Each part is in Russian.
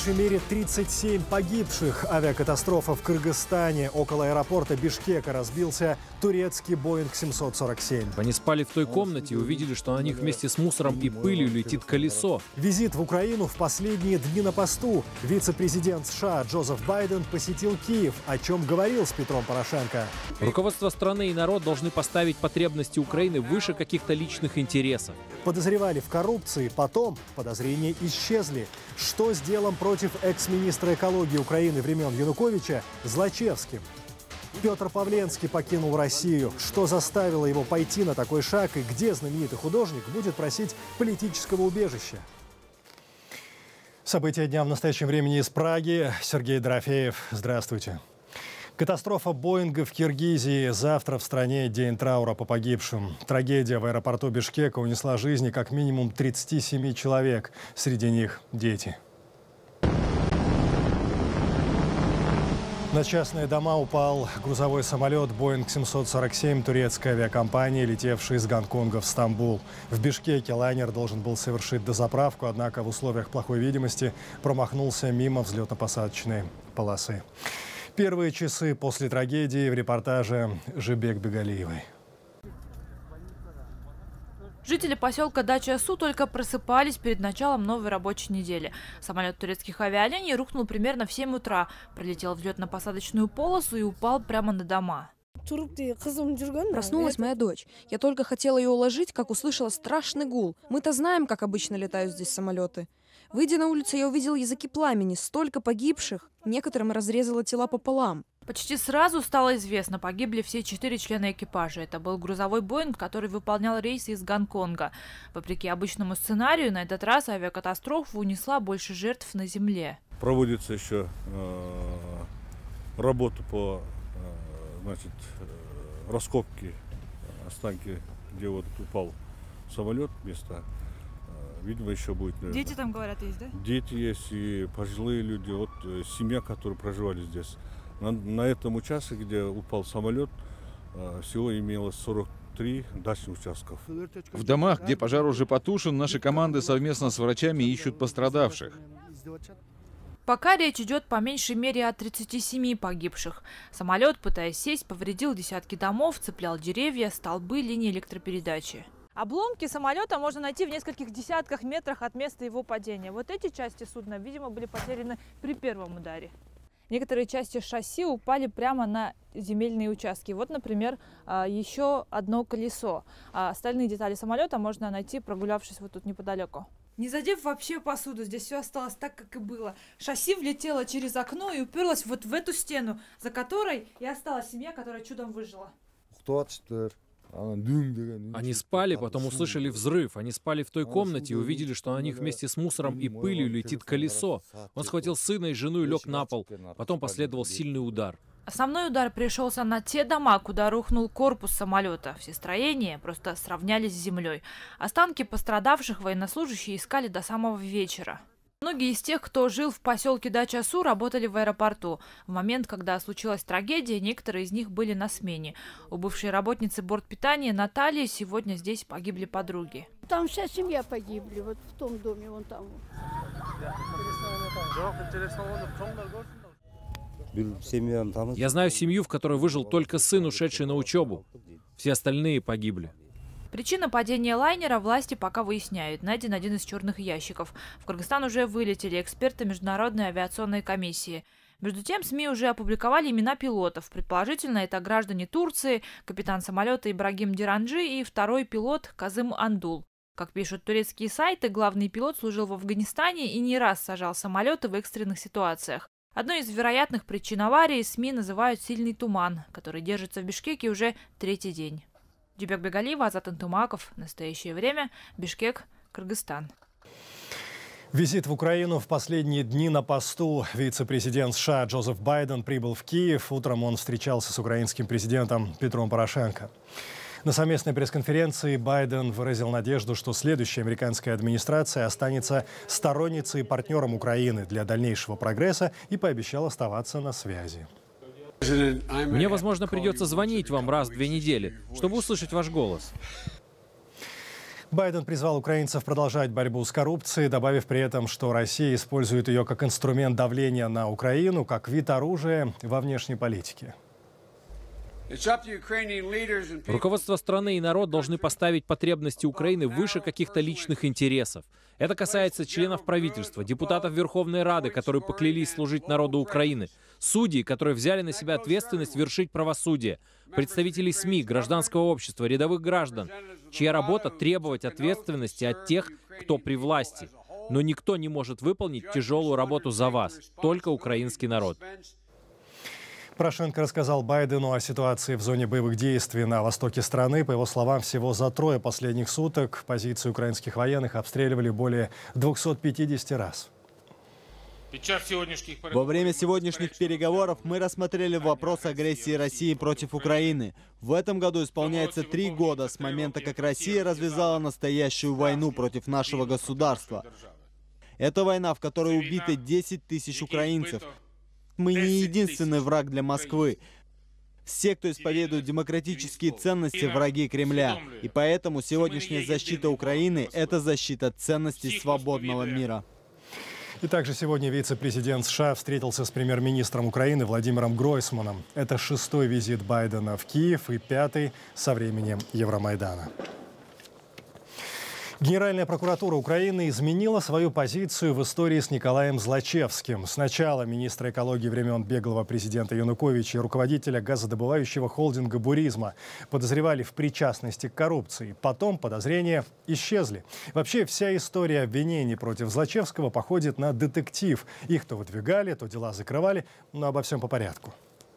меньшей мере 37 погибших. Авиакатастрофа в Кыргызстане. Около аэропорта Бишкека разбился турецкий Боинг 747. Они спали в той комнате и увидели, что на них вместе с мусором и пылью летит колесо. Визит в Украину в последние дни на посту. Вице-президент США Джозеф Байден посетил Киев, о чем говорил с Петром Порошенко. Руководство страны и народ должны поставить потребности Украины выше каких-то личных интересов. Подозревали в коррупции, потом подозрения исчезли. Что с делом против экс-министра экологии Украины времен Януковича Злачевским? Петр Павленский покинул Россию. Что заставило его пойти на такой шаг и где знаменитый художник будет просить политического убежища? События дня в настоящем времени из Праги. Сергей Дорофеев. Здравствуйте. Катастрофа Боинга в Киргизии. Завтра в стране день траура по погибшим. Трагедия в аэропорту Бишкека унесла жизни как минимум 37 человек. Среди них дети. На частные дома упал грузовой самолет Боинг 747 турецкой авиакомпании, летевший из Гонконга в Стамбул. В Бишкеке лайнер должен был совершить дозаправку, однако в условиях плохой видимости промахнулся мимо взлетно-посадочной полосы. Первые часы после трагедии в репортаже Жибек Бегалиевой. Жители поселка Дача-Су только просыпались перед началом новой рабочей недели. Самолет турецких авиалиний рухнул примерно в 7 утра, пролетел взлетно-посадочную полосу и упал прямо на дома. Проснулась моя дочь. Я только хотела ее уложить, как услышала страшный гул. Мы-то знаем, как обычно летают здесь самолеты. Выйдя на улицу, я увидел языки пламени, столько погибших. Некоторым разрезало тела пополам. Почти сразу стало известно, погибли все 4 члена экипажа. Это был грузовой Боинг, который выполнял рейсы из Гонконга. Вопреки обычному сценарию, на этот раз авиакатастрофа унесла больше жертв на земле. Проводится еще работа по раскопке останки, где вот упал самолет, место. Видимо, еще будет. Наверное. Дети там, говорят, есть, да? Дети есть и пожилые люди. Вот семья, которые проживали здесь. На этом участке, где упал самолет, всего имелось 43 дачных участков. В домах, где пожар уже потушен, наши команды совместно с врачами ищут пострадавших. Пока речь идет по меньшей мере о 37 погибших. Самолет, пытаясь сесть, повредил десятки домов, цеплял деревья, столбы, линии электропередачи. Обломки самолета можно найти в нескольких десятках метрах от места его падения. Вот эти части судна, видимо, были потеряны при первом ударе. Некоторые части шасси упали прямо на земельные участки. Вот, например, еще одно колесо. Остальные детали самолета можно найти, прогулявшись вот тут неподалеку. Не задев вообще посуду, здесь все осталось так, как и было. Шасси влетело через окно и уперлось вот в эту стену, за которой и осталась семья, которая чудом выжила. Они спали, потом услышали взрыв. Они спали в той комнате и увидели, что на них вместе с мусором и пылью летит колесо. Он схватил сына и жену и лег на пол. Потом последовал сильный удар. Основной удар пришелся на те дома, куда рухнул корпус самолета. Все строения просто сравнялись с землей. Останки пострадавших военнослужащие искали до самого вечера. Многие из тех, кто жил в поселке Дача-Су, работали в аэропорту. В момент, когда случилась трагедия, некоторые из них были на смене. У бывшей работницы бортпитания Натальи сегодня здесь погибли подруги. Там вся семья погибли, вот в том доме, вон там. Я знаю семью, в которой выжил только сын, ушедший на учебу. Все остальные погибли. Причина падения лайнера власти пока выясняют. Найден один из черных ящиков. В Кыргызстан уже вылетели эксперты Международной авиационной комиссии. Между тем, СМИ уже опубликовали имена пилотов. Предположительно, это граждане Турции, капитан самолета Ибрагим Диранджи и второй пилот Казым Андул. Как пишут турецкие сайты, главный пилот служил в Афганистане и не раз сажал самолеты в экстренных ситуациях. Одной из вероятных причин аварии СМИ называют сильный туман, который держится в Бишкеке уже 3-й день. Жибек Бегалиева, Азат Антумаков. Настоящее время. Бишкек, Кыргызстан. Визит в Украину в последние дни на посту. Вице-президент США Джозеф Байден прибыл в Киев. Утром он встречался с украинским президентом Петром Порошенко. На совместной пресс-конференции Байден выразил надежду, что следующая американская администрация останется сторонницей и партнером Украины для дальнейшего прогресса и пообещал оставаться на связи. Мне, возможно, придется звонить вам раз в 2 недели, чтобы услышать ваш голос. Байден призвал украинцев продолжать борьбу с коррупцией, добавив при этом, что Россия использует ее как инструмент давления на Украину, как вид оружия во внешней политике. Руководство страны и народ должны поставить потребности Украины выше каких-то личных интересов. Это касается членов правительства, депутатов Верховной Рады, которые поклялись служить народу Украины, судей, которые взяли на себя ответственность вершить правосудие, представителей СМИ, гражданского общества, рядовых граждан, чья работа требовать ответственности от тех, кто при власти. Но никто не может выполнить тяжелую работу за вас, только украинский народ. Порошенко рассказал Байдену о ситуации в зоне боевых действий на востоке страны. По его словам, всего за 3 последних суток позиции украинских военных обстреливали более 250 раз. Во время сегодняшних переговоров мы рассмотрели вопрос агрессии России против Украины. В этом году исполняется 3 года с момента, как Россия развязала настоящую войну против нашего государства. Это война, в которой убиты 10 тысяч украинцев. Мы не единственный враг для Москвы. Все, кто исповедует демократические ценности, враги Кремля. И поэтому сегодняшняя защита Украины – это защита ценностей свободного мира. И также сегодня вице-президент США встретился с премьер-министром Украины Владимиром Гройсманом. Это 6-й визит Байдена в Киев и 5-й со времени Евромайдана. Генеральная прокуратура Украины изменила свою позицию в истории с Николаем Злачевским. Сначала министра экологии времен беглого президента Януковича и руководителя газодобывающего холдинга «Буризма» подозревали в причастности к коррупции. Потом подозрения исчезли. Вообще вся история обвинений против Злачевского походит на детектив. Их то выдвигали, то дела закрывали, но обо всем по порядку.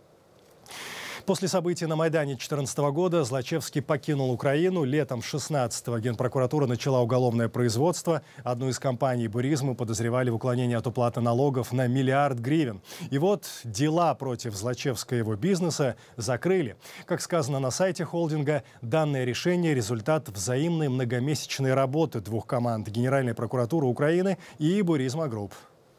После событий на Майдане 2014 года Злачевский покинул Украину. Летом 2016-го Генпрокуратура начала уголовное производство. Одну из компаний «Буризмы» подозревали в уклонении от уплаты налогов на 1 миллиард гривен. И вот дела против Злачевского и его бизнеса закрыли. Как сказано на сайте холдинга, данное решение – результат взаимной многомесячной работы 2 команд – Генеральной прокуратуры Украины и «Буризма Групп».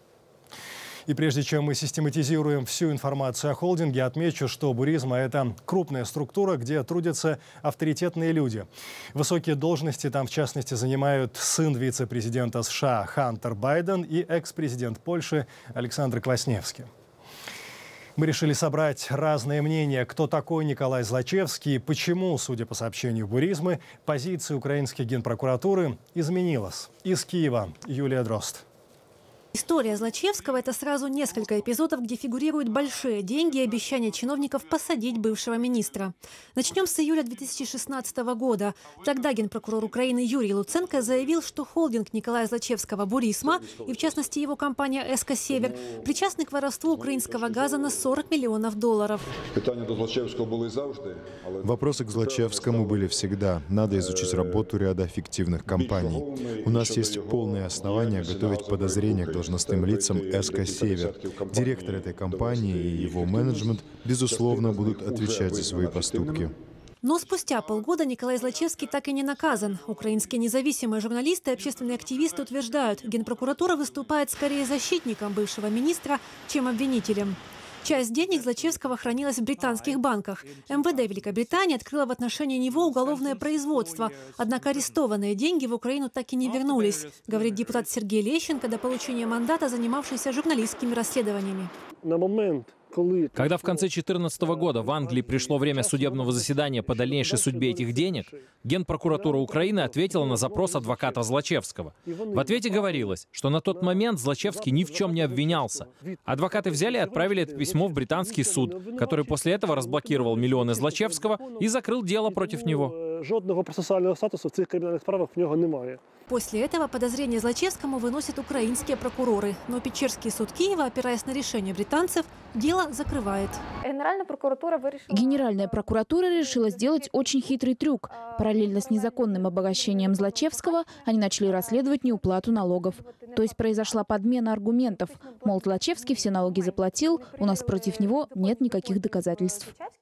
И прежде чем мы систематизируем всю информацию о холдинге, отмечу, что «Буризма» – это крупная структура, где трудятся авторитетные люди. Высокие должности там, в частности, занимают сын вице-президента США Хантер Байден и экс-президент Польши Александр Квасневский. Мы решили собрать разные мнения, кто такой Николай Злачевский и почему, судя по сообщению «Буризмы», позиция украинской генпрокуратуры изменилась. Из Киева Юлия Дрозд. История Злачевского – это сразу несколько эпизодов, где фигурируют большие деньги и обещания чиновников посадить бывшего министра. Начнем с июля 2016 года. Тогда генпрокурор Украины Юрий Луценко заявил, что холдинг Николая Злачевского «Бурисма» и, в частности, его компания «СК Север» причастны к воровству украинского газа на 40 миллионов долларов. Вопросы к Злачевскому были всегда. Надо изучить работу ряда фиктивных компаний. У нас есть полные основания готовить подозрения к должностным лицам СК «Север». Директор этой компании и его менеджмент, безусловно, будут отвечать за свои поступки. Но спустя полгода Николай Злачевский так и не наказан. Украинские независимые журналисты и общественные активисты утверждают, Генпрокуратура выступает скорее защитником бывшего министра, чем обвинителем. Часть денег Злачевского хранилась в британских банках. МВД Великобритании открыла в отношении него уголовное производство. Однако арестованные деньги в Украину так и не вернулись, говорит депутат Сергей Лещенко, до получения мандата занимавшийся журналистскими расследованиями. Когда в конце 2014 года в Англии пришло время судебного заседания по дальнейшей судьбе этих денег, Генпрокуратура Украины ответила на запрос адвоката Злачевского. В ответе говорилось, что на тот момент Злачевский ни в чем не обвинялся. Адвокаты взяли и отправили это письмо в британский суд, который после этого разблокировал миллионы Злачевского и закрыл дело против него. Жодного процесуального статусу в цих кримінальних справах в нього немає. После этого подозрения Злачевскому выносят украинские прокуроры. Но Печерский суд Киева, опираясь на решение британцев, дело закрывает. Генеральная прокуратура решила сделать очень хитрый трюк. Параллельно с незаконным обогащением Злачевского они начали расследовать неуплату налогов. То есть произошла подмена аргументов. Мол, Злачевский все налоги заплатил, у нас против него нет никаких доказательств.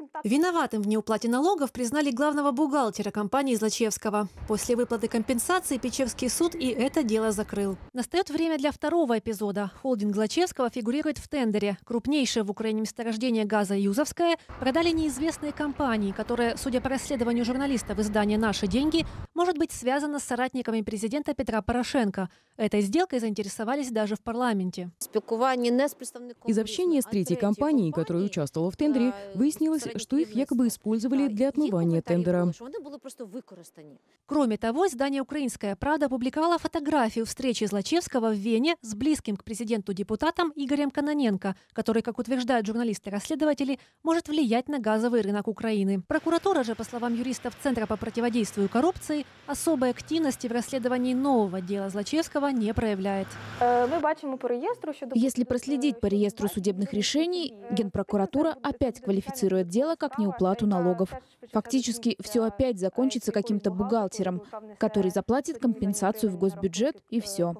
Виноватым в неуплате налогов признали главного бухгалтера компании Злачевского. После выплаты компенсации Печерский суд и это дело закрыл. Настает время для второго эпизода. Холдинг Злачевского фигурирует в тендере. Крупнейшее в Украине месторождение газа Юзовское продали неизвестные компании, которые, судя по расследованию журналистов издания «Наши деньги», может быть связана с соратниками президента Петра Порошенко. Этой сделкой заинтересовались даже в парламенте. Из общения с третьей компанией, которая участвовала в тендере, выяснилось, что их якобы использовали для отмывания тендера. Кроме того, издание «Украинская правда» опубликовало фотографию встречи Злачевского в Вене с близким к президенту депутатом Игорем Кононенко, который, как утверждают журналисты-расследователи, может влиять на газовый рынок Украины. Прокуратура же, по словам юристов Центра по противодействию коррупции, особой активности в расследовании нового дела Злачевского не проявляет. Если проследить по реестру судебных решений, Генпрокуратура опять квалифицирует дело как неуплату налогов. Фактически все опять закончится каким-то бухгалтером, который заплатит компенсацию в госбюджет и все.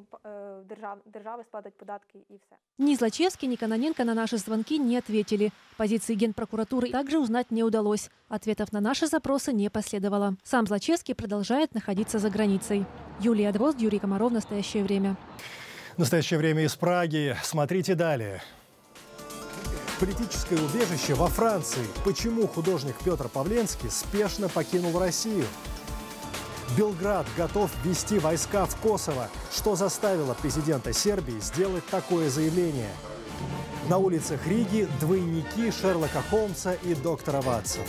Ни Злачевский, ни Кононенко на наши звонки не ответили. Позиции Генпрокуратуры также узнать не удалось. Ответов на наши запросы не последовало. Сам Злачевский продолжает находиться за границей. Юлия Дрозд, Юрий Комаров. Настоящее время. Настоящее время из Праги. Смотрите далее. Политическое убежище во Франции. Почему художник Петр Павленский спешно покинул Россию? Белград готов ввести войска в Косово. Что заставило президента Сербии сделать такое заявление? На улицах Риги двойники Шерлока Холмса и доктора Ватсона.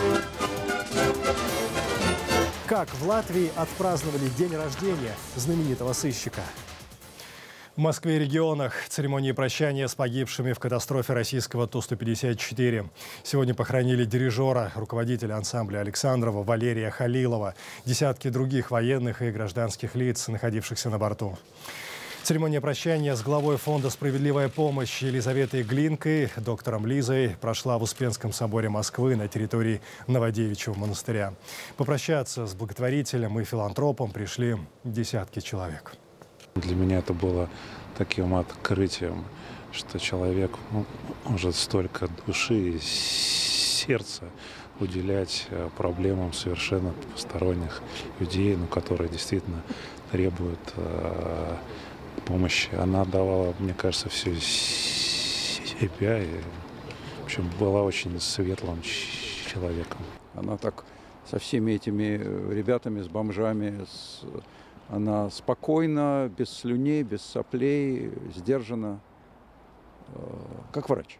Как в Латвии отпраздновали день рождения знаменитого сыщика? В Москве и регионах церемонии прощания с погибшими в катастрофе российского Ту-154. Сегодня похоронили дирижера, руководителя ансамбля Александрова Валерия Халилова, десятки других военных и гражданских лиц, находившихся на борту. Церемония прощания с главой фонда «Справедливая помощь» Елизаветой Глинкой, доктором Лизой, прошла в Успенском соборе Москвы на территории Новодевичьего монастыря. Попрощаться с благотворителем и филантропом пришли десятки человек. Для меня это было таким открытием, что человек может столько души и сердца уделять проблемам совершенно посторонних людей, которые действительно требуют помощи. Она давала, мне кажется, все себя и, в общем, была очень светлым человеком. Она так со всеми этими ребятами, с бомжами, она спокойно, без слюней, без соплей, сдержанно, как врач.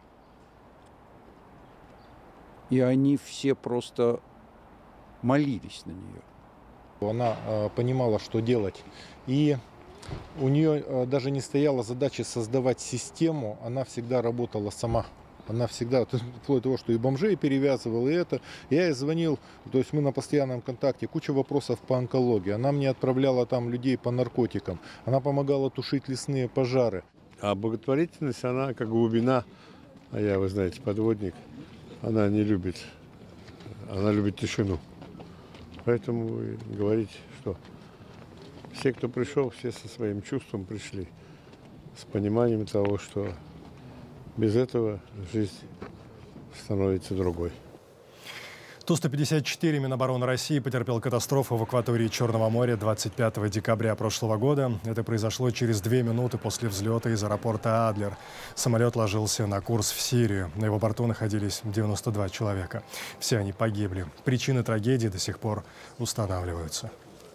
И они все просто молились на нее. Она понимала, что делать. И у нее даже не стояла задача создавать систему, она всегда работала сама. Она всегда, вплоть до того, что и бомжей перевязывала, и это. Я ей звонил, то есть мы на постоянном контакте, куча вопросов по онкологии. Она мне отправляла там людей по наркотикам. Она помогала тушить лесные пожары. А благотворительность, она как глубина, а я, вы знаете, подводник, она не любит. Она любит тишину. Поэтому говорить, что все, кто пришел, все со своим чувством пришли. С пониманием того, что без этого жизнь становится другой. Ту-154 Минобороны России потерпел катастрофу в акватории Черного моря 25 декабря прошлого года. Это произошло через 2 минуты после взлета из аэропорта Адлер. Самолет ложился на курс в Сирию. На его борту находились 92 человека. Все они погибли. Причины трагедии до сих пор устанавливаются.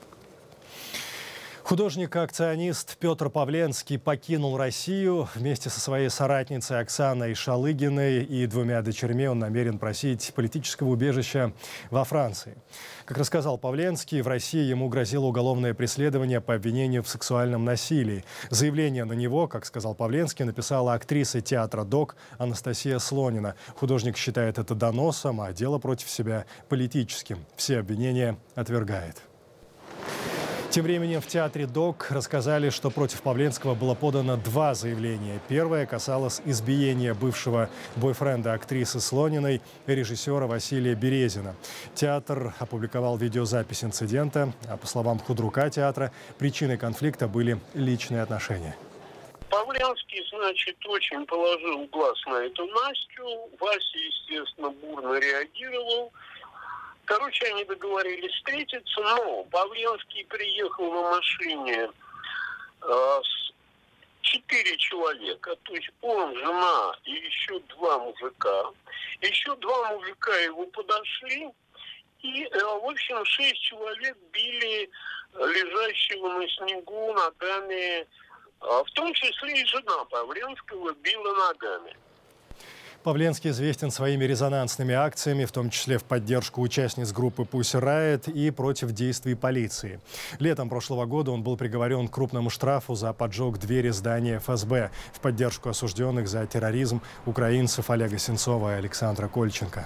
Художник-акционист Петр Павленский покинул Россию. Вместе со своей соратницей Оксаной Шалыгиной и 2 дочерьми он намерен просить политического убежища во Франции. Как рассказал Павленский, в России ему грозило уголовное преследование по обвинению в сексуальном насилии. Заявление на него, как сказал Павленский, написала актриса театра ДОК Анастасия Слонина. Художник считает это доносом, а дело против себя политическим. Все обвинения отвергает. Тем временем в театре ДОК рассказали, что против Павленского было подано 2 заявления. Первое касалось избиения бывшего бойфренда актрисы Слониной, режиссера Василия Березина. Театр опубликовал видеозапись инцидента, а по словам худрука театра, причиной конфликта были личные отношения. Павленский, значит, очень положил глаз на эту Настю. Вася, естественно, бурно реагировал. Короче, они договорились встретиться, но Павленский приехал на машине с 4 человека, то есть он, жена и еще 2 мужика. Еще 2 мужика его подошли, и, в общем, 6 человек били лежащего на снегу ногами, в том числе и жена Павленского била ногами. Павленский известен своими резонансными акциями, в том числе в поддержку участниц группы Pussy Riot и против действий полиции. Летом прошлого года он был приговорен к крупному штрафу за поджог двери здания ФСБ в поддержку осужденных за терроризм украинцев Олега Сенцова и Александра Кольченко.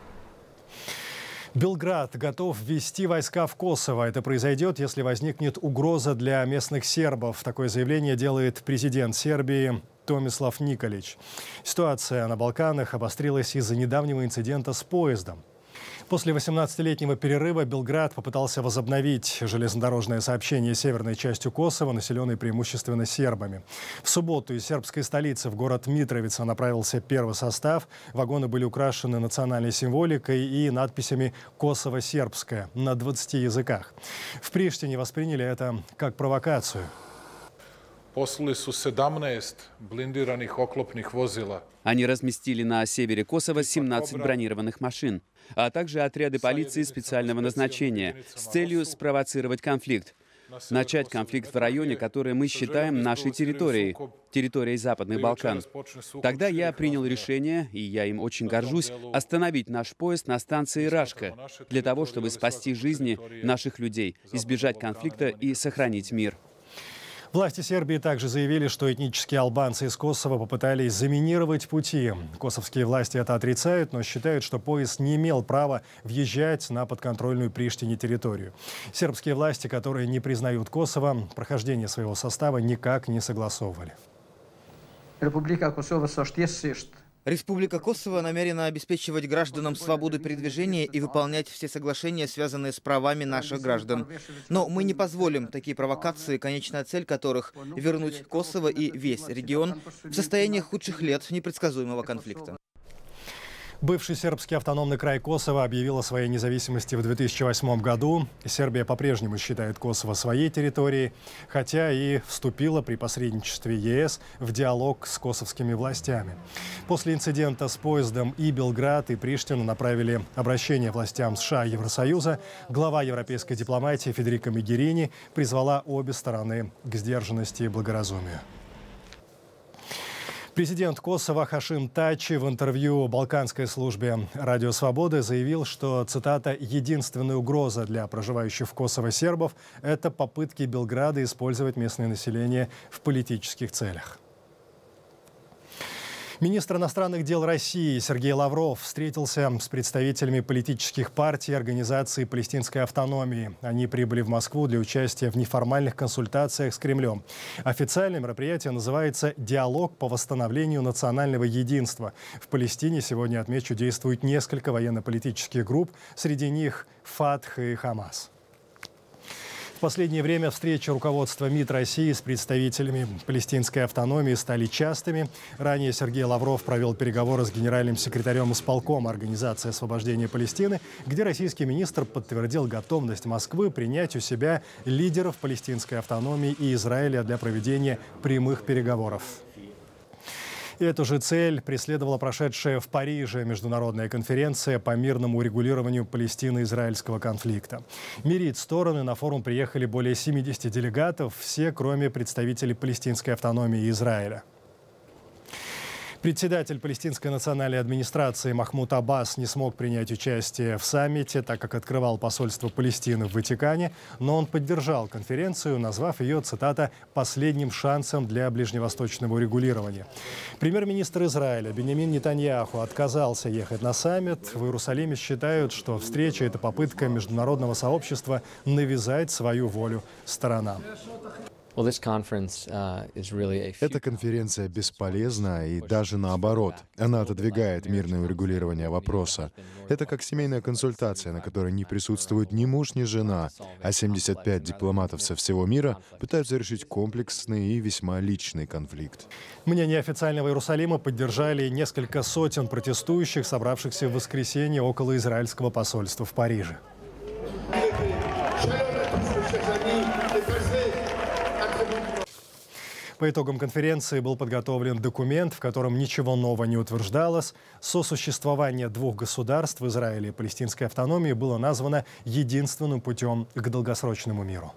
Белград готов ввести войска в Косово. Это произойдет, если возникнет угроза для местных сербов. Такое заявление делает президент Сербии Томислав Николич. Ситуация на Балканах обострилась из-за недавнего инцидента с поездом. После 18-летнего перерыва Белград попытался возобновить железнодорожное сообщение с северной частью Косово, населенной преимущественно сербами. В субботу из сербской столицы в город Митровица направился первый состав. Вагоны были украшены национальной символикой и надписями «Косово-сербское» на 20 языках. В Приштине восприняли это как провокацию. Они разместили на севере Косово 17 бронированных машин, а также отряды полиции специального назначения с целью спровоцировать конфликт. Начать конфликт в районе, который мы считаем нашей территорией, территорией Западных Балкан. Тогда я принял решение, и я им очень горжусь, остановить наш поезд на станции Рашка для того, чтобы спасти жизни наших людей, избежать конфликта и сохранить мир. Власти Сербии также заявили, что этнические албанцы из Косово попытались заминировать пути. Косовские власти это отрицают, но считают, что поезд не имел права въезжать на подконтрольную Приштине территорию. Сербские власти, которые не признают Косово, прохождение своего состава никак не согласовывали. Республика Косово намерена обеспечивать гражданам свободу передвижения и выполнять все соглашения, связанные с правами наших граждан. Но мы не позволим такие провокации, конечная цель которых – вернуть Косово и весь регион в состояние худших лет непредсказуемого конфликта. Бывший сербский автономный край Косово объявил о своей независимости в 2008 году. Сербия по-прежнему считает Косово своей территорией, хотя и вступила при посредничестве ЕС в диалог с косовскими властями. После инцидента с поездом и Белград, и Приштина направили обращение властям США и Евросоюза. Глава европейской дипломатии Федерико Могерини призвала обе стороны к сдержанности и благоразумию. Президент Косово Хашим Тачи в интервью балканской службе «Радио Свободы» заявил, что, цитата, «единственная угроза для проживающих в Косово сербов – это попытки Белграда использовать местное население в политических целях». Министр иностранных дел России Сергей Лавров встретился с представителями политических партий и организаций палестинской автономии. Они прибыли в Москву для участия в неформальных консультациях с Кремлем. Официальное мероприятие называется «Диалог по восстановлению национального единства». В Палестине сегодня, отмечу, действует несколько военно-политических групп, среди них Фатх и Хамас. В последнее время встречи руководства МИД России с представителями палестинской автономии стали частыми. Ранее Сергей Лавров провел переговоры с генеральным секретарем исполкома Организации освобождения Палестины, где российский министр подтвердил готовность Москвы принять у себя лидеров палестинской автономии и Израиля для проведения прямых переговоров. Эту же цель преследовала прошедшая в Париже международная конференция по мирному урегулированию палестино-израильского конфликта. Мирить стороны на форум приехали более 70 делегатов, все кроме представителей палестинской автономии и Израиля. Председатель палестинской национальной администрации Махмуд Аббас не смог принять участие в саммите, так как открывал посольство Палестины в Ватикане, но он поддержал конференцию, назвав ее, цитата, «последним шансом для ближневосточного урегулирования». Премьер-министр Израиля Биньямин Нетаньяху отказался ехать на саммит. В Иерусалиме считают, что встреча – это попытка международного сообщества навязать свою волю сторонам. Эта конференция бесполезна и даже наоборот. Она отодвигает мирное урегулирование вопроса. Это как семейная консультация, на которой не присутствует ни муж, ни жена, а 75 дипломатов со всего мира пытаются решить комплексный и весьма личный конфликт. Мнение официального Иерусалима поддержали несколько сотен протестующих, собравшихся в воскресенье около израильского посольства в Париже. По итогам конференции был подготовлен документ, в котором ничего нового не утверждалось. Сосуществование двух государств, Израиля и палестинской автономии, было названо единственным путем к долгосрочному миру.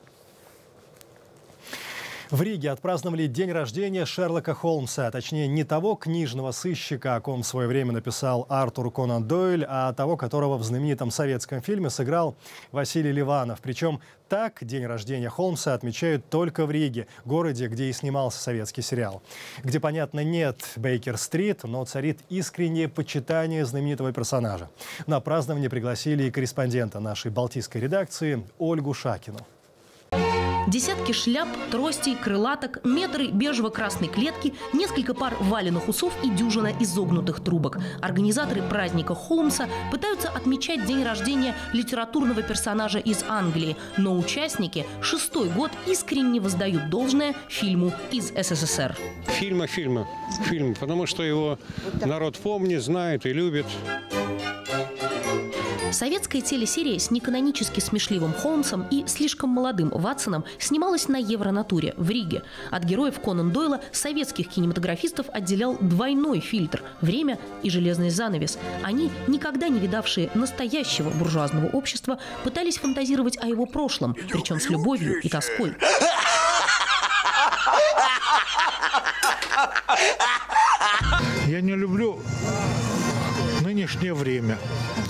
В Риге отпраздновали день рождения Шерлока Холмса, а точнее не того книжного сыщика, о ком в свое время написал Артур Конан Дойль, а того, которого в знаменитом советском фильме сыграл Василий Ливанов. Причем так день рождения Холмса отмечают только в Риге, городе, где и снимался советский сериал. Где, понятно, нет Бейкер-стрит, но царит искреннее почитание знаменитого персонажа. На празднование пригласили и корреспондента нашей балтийской редакции Ольгу Шакину. Десятки шляп, тростей, крылаток, метры бежево-красной клетки, несколько пар валенных усов и дюжина изогнутых трубок. Организаторы праздника Холмса пытаются отмечать день рождения литературного персонажа из Англии, но участники 6-й год искренне воздают должное фильму из СССР. Фильм, потому что его народ помнит, знает и любит. Советская телесерия с неканонически смешливым Холмсом и слишком молодым Ватсоном снималась на Евронатуре в Риге. От героев Конан Дойла советских кинематографистов отделял двойной фильтр – время и железный занавес. Они, никогда не видавшие настоящего буржуазного общества, пытались фантазировать о его прошлом, причем с любовью и тоской. Я не люблю нынешнее время.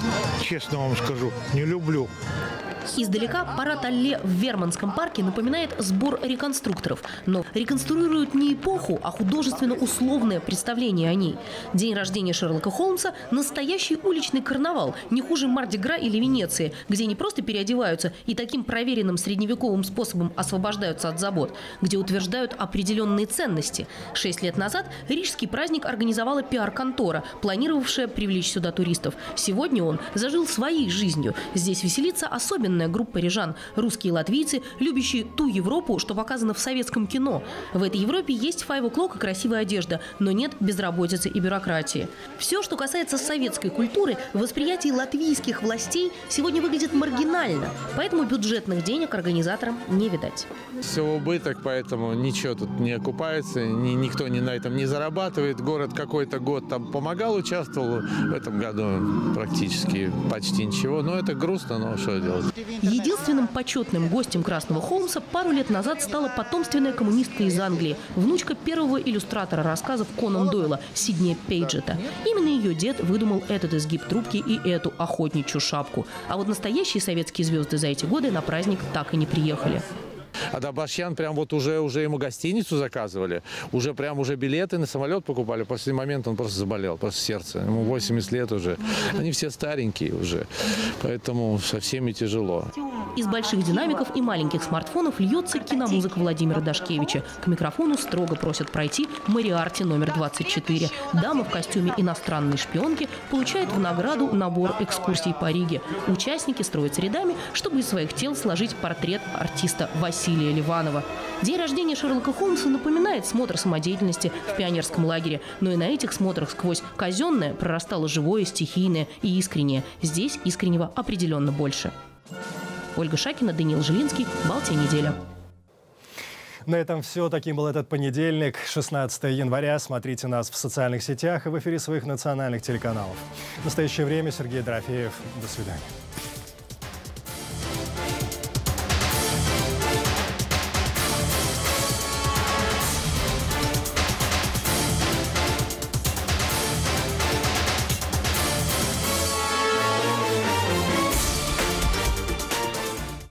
Честно вам скажу, не люблю. Издалека парад Алле в Верманском парке напоминает сбор реконструкторов. Но реконструируют не эпоху, а художественно-условное представление о ней. День рождения Шерлока Холмса – настоящий уличный карнавал, не хуже Марди-Гра или Венеции, где не просто переодеваются и таким проверенным средневековым способом освобождаются от забот, где утверждают определенные ценности. 6 лет назад рижский праздник организовала пиар-контора, планировавшая привлечь сюда туристов. Сегодня он зажил своей жизнью. Здесь веселится особенная группа рижан – русские и латвийцы, любящие ту Европу, что показано в советском кино. В этой Европе есть 5 o'clock и красивая одежда, но нет безработицы и бюрократии. Все, что касается советской культуры, в восприятии латвийских властей сегодня выглядит маргинально, поэтому бюджетных денег организаторам не видать. Все убыток, поэтому ничего тут не окупается, никто на этом не зарабатывает. Город какой-то год там помогал, участвовал, в этом году практически почти ничего. Но это грустно, но что делать? Единственным почетным гостем Красного Холмса пару лет назад стала потомственная коммунистка из Англии, внучка первого иллюстратора рассказов Конан Дойла Сиднея Пейджета. Именно ее дед выдумал этот изгиб трубки и эту охотничью шапку. А вот настоящие советские звезды за эти годы на праздник так и не приехали. А Добашьян прям вот уже ему гостиницу заказывали, уже билеты на самолет покупали. После момента он просто заболел, просто сердце. Ему 80 лет уже. Они все старенькие уже, поэтому со всеми тяжело. Из больших динамиков и маленьких смартфонов льется киномузыка Владимира Дашкевича. К микрофону строго просят пройти Мориарти номер 24. Дама в костюме иностранной шпионки получает в награду набор экскурсий по Риге. Участники строятся рядами, чтобы из своих тел сложить портрет артиста Василия Ливанова. День рождения Шерлока Холмса напоминает смотр самодеятельности в пионерском лагере. Но и на этих смотрах сквозь казенное прорастало живое, стихийное и искреннее. Здесь искреннего определенно больше. Ольга Шакина, Даниил Жилинский, «Балтия неделя». На этом все. Таким был этот понедельник, 16 января. Смотрите нас в социальных сетях и в эфире своих национальных телеканалов. В настоящее время Сергей Дорофеев. До свидания.